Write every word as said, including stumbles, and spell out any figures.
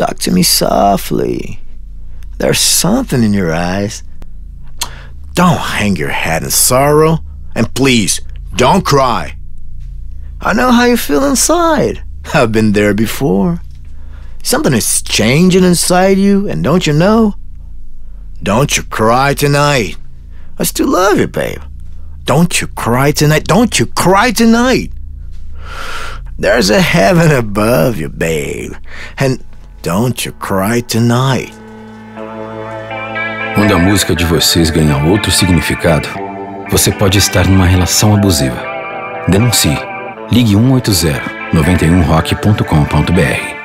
Talk to me softly. There's something in your eyes. Don't hang your head in sorrow. And please, don't cry. I know how you feel inside. I've been there before. Something is changing inside you, and don't you know? Don't you cry tonight. I still love you, babe. Don't you cry tonight. Don't you cry tonight. There's a heaven above you, babe. And don't you cry tonight. Quando a música de vocês ganha outro significado, você pode estar numa relação abusiva. Denuncie. Ligue um oito zero nove um rock ponto com ponto br.